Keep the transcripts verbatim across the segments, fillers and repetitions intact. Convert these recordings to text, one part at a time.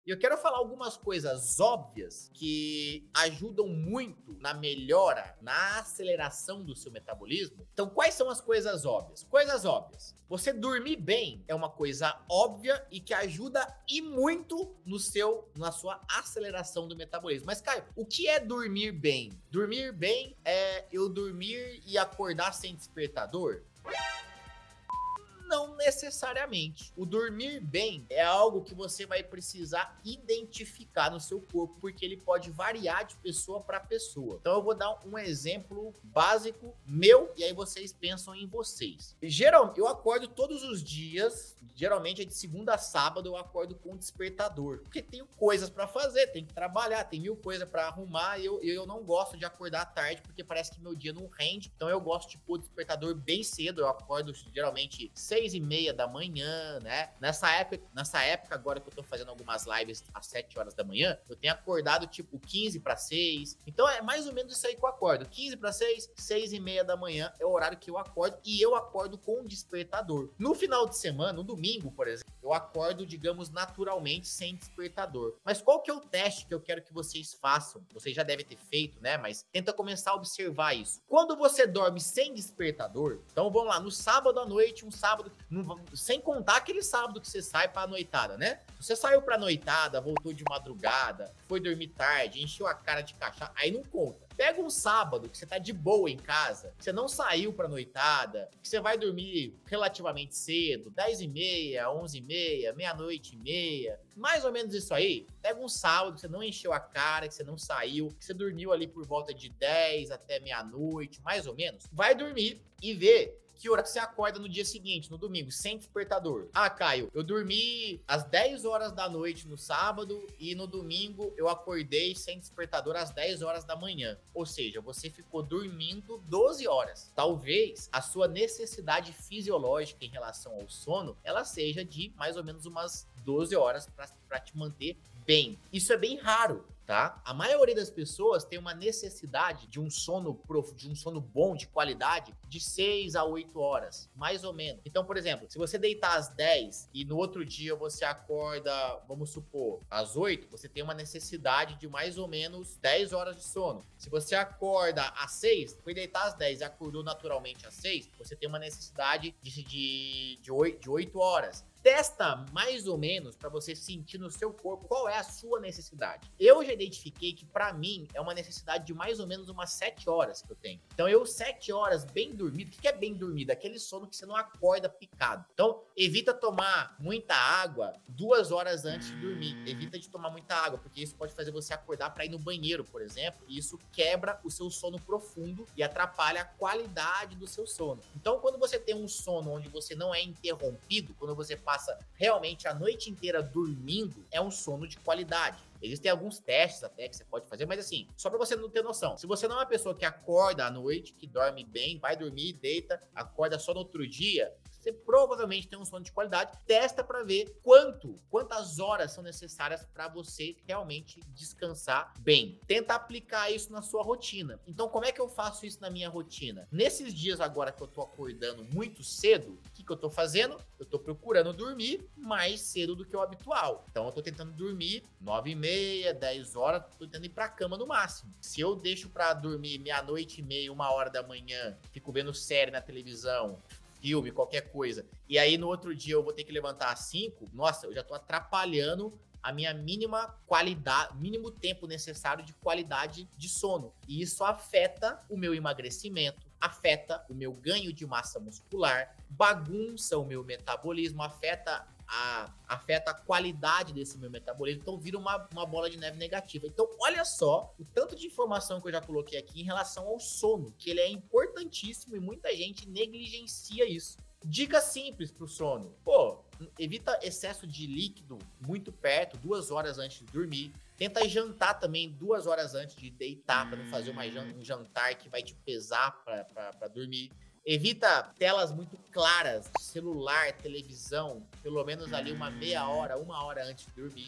E eu quero falar algumas coisas óbvias que ajudam muito na melhora, na aceleração do seu metabolismo. Então, quais são as coisas óbvias? Coisas óbvias. Você dormir bem é uma coisa óbvia e que ajuda e muito no seu, na sua aceleração do metabolismo. Mas, Caio, o que é dormir bem? Dormir bem é eu dormir e acordar sem despertador? Não necessariamente. O dormir bem é algo que você vai precisar identificar no seu corpo, porque ele pode variar de pessoa para pessoa. Então eu vou dar um exemplo básico meu e aí vocês pensam em vocês. Geralmente eu acordo todos os dias, geralmente é de segunda a sábado eu acordo com despertador, porque tenho coisas para fazer, tenho que trabalhar, tem mil coisas para arrumar e eu, eu não gosto de acordar à tarde porque parece que meu dia não rende. Então eu gosto de pôr o despertador bem cedo, eu acordo geralmente seis e meia da manhã, né? Nessa época, nessa época, agora que eu tô fazendo algumas lives às sete horas da manhã, eu tenho acordado tipo quinze para seis. Então é mais ou menos isso aí que eu acordo. quinze para seis, seis e meia da manhã é o horário que eu acordo e eu acordo com um despertador. No final de semana, no domingo, por exemplo, eu acordo, digamos, naturalmente sem despertador. Mas qual que é o teste que eu quero que vocês façam? Vocês já devem ter feito, né? Mas tenta começar a observar isso. Quando você dorme sem despertador, então vamos lá, no sábado à noite, um sábado Não, sem contar aquele sábado que você sai pra noitada, né? Você saiu pra noitada, voltou de madrugada, foi dormir tarde, encheu a cara de cachaça, aí não conta. Pega um sábado que você tá de boa em casa, que você não saiu pra noitada, que você vai dormir relativamente cedo, dez e meia, onze e meia, meia-noite e meia, mais ou menos isso aí. Pega um sábado que você não encheu a cara, que você não saiu, que você dormiu ali por volta de dez até meia-noite, mais ou menos. Vai dormir e vê que hora que você acorda no dia seguinte, no domingo, sem despertador. Ah, Caio, eu dormi às dez horas da noite no sábado e no domingo eu acordei sem despertador às dez horas da manhã. Ou seja, você ficou dormindo doze horas. Talvez a sua necessidade fisiológica em relação ao sono, ela seja de mais ou menos umas doze horas para te manter bem. Isso é bem raro, tá? A maioria das pessoas tem uma necessidade de um sono prof, de um sono bom, de qualidade, de seis a oito horas, mais ou menos. Então, por exemplo, se você deitar às dez e no outro dia você acorda, vamos supor, às oito, você tem uma necessidade de mais ou menos dez horas de sono. Se você acorda às seis, foi deitar às dez e acordou naturalmente às seis, você tem uma necessidade de, de, de, oito, de oito horas. Testa mais ou menos para você sentir no seu corpo qual é a sua necessidade. Eu já identifiquei que para mim é uma necessidade de mais ou menos umas sete horas que eu tenho. Então eu sete horas bem dormido. O que é bem dormido? Aquele sono que você não acorda picado. Então evita tomar muita água duas horas antes de dormir. Evita de tomar muita água, porque isso pode fazer você acordar para ir no banheiro, por exemplo. E isso quebra o seu sono profundo e atrapalha a qualidade do seu sono. Então quando você tem um sono onde você não é interrompido, quando você passa realmente a noite inteira dormindo, é um sono de qualidade. Existem alguns testes até que você pode fazer, mas assim, só pra você não ter noção. Se você não é uma pessoa que acorda à noite, que dorme bem, vai dormir, deita, acorda só no outro dia, você provavelmente tem um sono de qualidade. Testa para ver quanto, quantas horas são necessárias para você realmente descansar bem. Tenta aplicar isso na sua rotina. Então, como é que eu faço isso na minha rotina? Nesses dias agora que eu tô acordando muito cedo, o que, que eu tô fazendo? Eu tô procurando dormir mais cedo do que o habitual. Então, eu tô tentando dormir nove e meia, dez horas, tô tentando ir pra cama no máximo. Se eu deixo para dormir meia-noite e meia, uma hora da manhã, fico vendo série na televisão, filme, qualquer coisa, e aí no outro dia eu vou ter que levantar às cinco, nossa, eu já tô atrapalhando a minha mínima qualidade, mínimo tempo necessário de qualidade de sono. E isso afeta o meu emagrecimento, afeta o meu ganho de massa muscular, bagunça o meu metabolismo, afeta a, afeta a qualidade desse meu metabolismo, então vira uma, uma bola de neve negativa. Então olha só o tanto de informação que eu já coloquei aqui em relação ao sono, que ele é importantíssimo e muita gente negligencia isso. Dica simples pro sono: pô, evita excesso de líquido muito perto, duas horas antes de dormir. Tenta jantar também duas horas antes de deitar, para não fazer uma, um jantar que vai te pesar para dormir. Evita telas muito claras, celular, televisão, pelo menos ali uma meia hora, uma hora antes de dormir.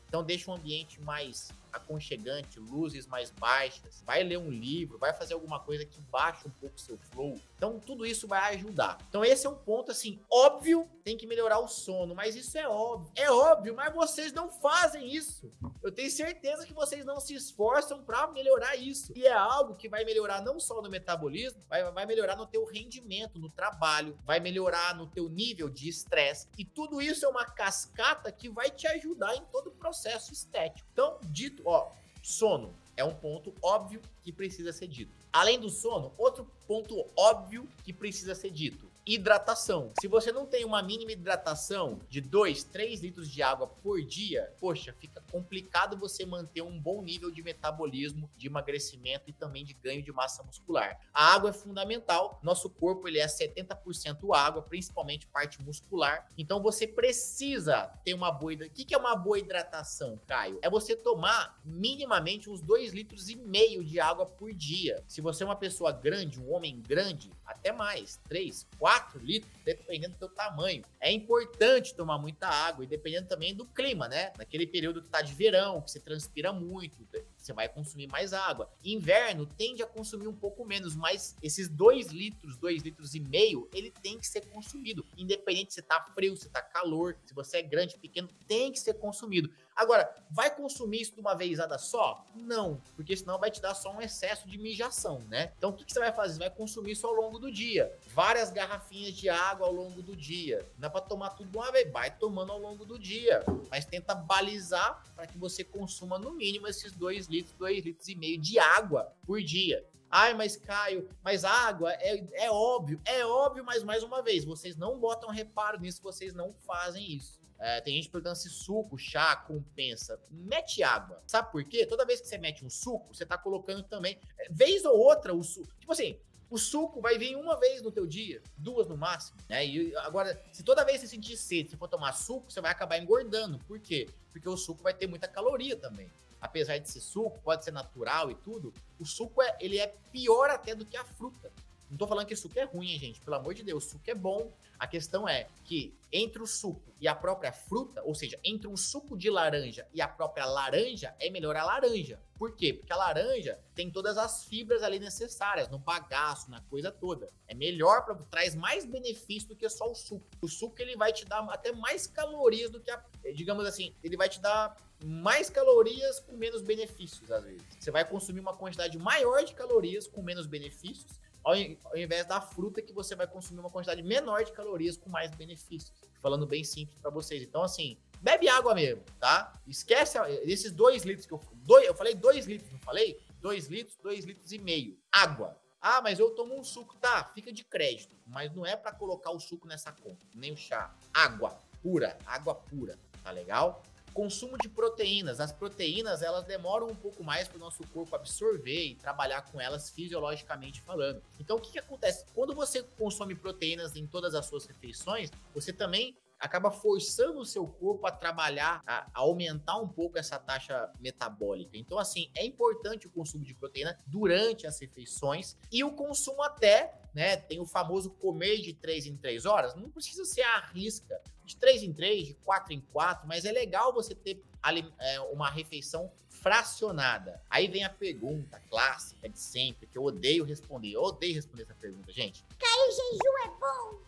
Então deixa um ambiente mais aconchegante, luzes mais baixas, vai ler um livro, vai fazer alguma coisa que baixe um pouco o seu flow. Então tudo isso vai ajudar. Então esse é um ponto assim, óbvio, tem que melhorar o sono, mas isso é óbvio. É óbvio, mas vocês não fazem isso. Eu tenho certeza que vocês não se esforçam para melhorar isso. E é algo que vai melhorar não só no metabolismo, vai, vai melhorar no teu rendimento, no trabalho, vai melhorar no teu nível de estresse. E tudo isso é uma cascata que vai te ajudar em todo o processo estético. Então, dito, ó, sono é um ponto óbvio que precisa ser dito. Além do sono, outro ponto óbvio que precisa ser dito: hidratação. Se você não tem uma mínima hidratação de dois, três litros de água por dia, poxa, fica complicado você manter um bom nível de metabolismo, de emagrecimento e também de ganho de massa muscular. A água é fundamental. Nosso corpo ele é setenta por cento água, principalmente parte muscular. Então você precisa ter uma boa hidratação. O que é uma boa hidratação, Caio? É você tomar minimamente uns dois litros e meio de água por dia. Se você é uma pessoa grande, um homem grande, até mais, três, quatro litros, dependendo do seu tamanho. É importante tomar muita água e dependendo também do clima, né? Naquele período que tá de verão, que você transpira muito, você vai consumir mais água. Inverno tende a consumir um pouco menos, mas esses dois litros, dois litros e meio, ele tem que ser consumido. Independente se tá frio, se tá calor, se você é grande, pequeno, tem que ser consumido. Agora, vai consumir isso de uma vezada só? Não, porque senão vai te dar só um excesso de mijação, né? Então, o que, que você vai fazer? Você vai consumir isso ao longo do dia. Várias garrafinhas de água ao longo do dia. Não é para tomar tudo de uma vez, vai tomando ao longo do dia. Mas tenta balizar para que você consuma no mínimo esses dois litros, dois litros e meio de água por dia. Ai, mas Caio, mas água é, é óbvio, é óbvio, mas mais uma vez, vocês não botam reparo nisso, vocês não fazem isso. É, tem gente perguntando se suco, chá, compensa. Mete água. Sabe por quê? Toda vez que você mete um suco, você tá colocando também, vez ou outra, o suco. Tipo assim, o suco vai vir uma vez no teu dia, duas no máximo, né? E agora, se toda vez você sentir sede, se for tomar suco, você vai acabar engordando. Por quê? Porque o suco vai ter muita caloria também. Apesar de ser suco, pode ser natural e tudo, o suco é, ele é pior até do que a fruta. Não tô falando que suco é ruim, hein, gente? Pelo amor de Deus, suco é bom. A questão é que entre o suco e a própria fruta, ou seja, entre um suco de laranja e a própria laranja, é melhor a laranja. Por quê? Porque a laranja tem todas as fibras ali necessárias, no bagaço, na coisa toda. É melhor, pra, traz mais benefício do que só o suco. O suco, ele vai te dar até mais calorias do que a... Digamos assim, ele vai te dar mais calorias com menos benefícios, às vezes. Você vai consumir uma quantidade maior de calorias com menos benefícios, ao invés da fruta que você vai consumir uma quantidade menor de calorias com mais benefícios. Falando bem simples para vocês. Então, assim, bebe água mesmo, tá? Esquece esses dois litros que eu... Dois, eu falei dois litros, não falei? Dois litros, dois litros e meio. Água. Ah, mas eu tomo um suco. Tá, fica de crédito. Mas não é para colocar o suco nessa conta, nem o chá. Água pura, água pura, tá legal? Consumo de proteínas. As proteínas, elas demoram um pouco mais para o nosso corpo absorver e trabalhar com elas fisiologicamente falando. Então, o que, que acontece? Quando você consome proteínas em todas as suas refeições, você também acaba forçando o seu corpo a trabalhar, a, a aumentar um pouco essa taxa metabólica. Então, assim, é importante o consumo de proteína durante as refeições e o consumo até, né, tem o famoso comer de três em três horas, não precisa ser à risca, de três em três, de quatro em quatro, mas é legal você ter é, uma refeição fracionada. Aí vem a pergunta clássica de sempre, que eu odeio responder, eu odeio responder essa pergunta, gente. Caio, jejum é bom?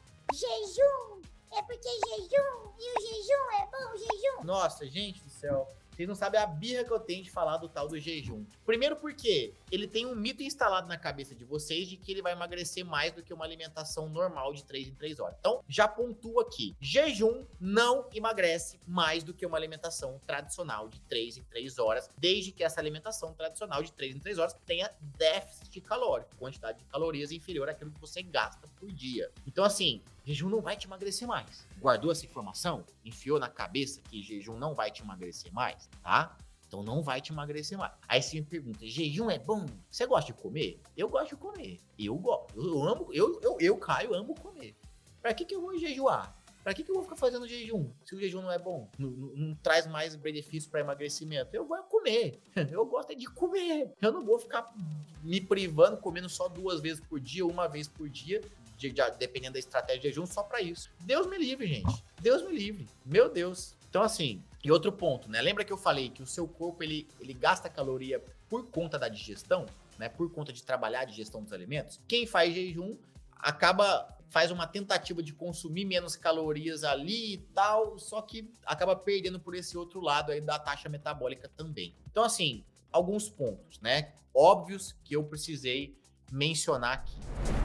Jejum? É porque jejum e o jejum é bom, jejum. Nossa, gente do céu. Vocês não sabem a birra que eu tenho de falar do tal do jejum. Primeiro porque ele tem um mito instalado na cabeça de vocês de que ele vai emagrecer mais do que uma alimentação normal de três em três horas. Então, já pontuo aqui. Jejum não emagrece mais do que uma alimentação tradicional de três em três horas, desde que essa alimentação tradicional de três em três horas tenha déficit calórico, quantidade de calorias inferior àquilo que você gasta por dia. Então, assim, jejum não vai te emagrecer mais. Guardou essa informação? Enfiou na cabeça que jejum não vai te emagrecer mais, tá? Então não vai te emagrecer mais. Aí você me pergunta, jejum é bom? Você gosta de comer? Eu gosto de comer. Eu gosto. Eu amo, eu, eu, eu Caio, amo comer. Pra que que eu vou jejuar? Pra que que eu vou ficar fazendo jejum? Se o jejum não é bom, não, não, não traz mais benefício para emagrecimento. Eu vou comer. Eu gosto é de comer. Eu não vou ficar me privando, comendo só duas vezes por dia, uma vez por dia, de, de, dependendo da estratégia de jejum, só para isso. Deus me livre, gente. Deus me livre. Meu Deus. Então, assim, E outro ponto, né? Lembra que eu falei que o seu corpo ele, ele gasta caloria por conta da digestão, né? Por conta de trabalhar a digestão dos alimentos. Quem faz jejum acaba faz uma tentativa de consumir menos calorias ali e tal, só que acaba perdendo por esse outro lado aí da taxa metabólica também. Então, assim, alguns pontos, né? Óbvios que eu precisei mencionar aqui.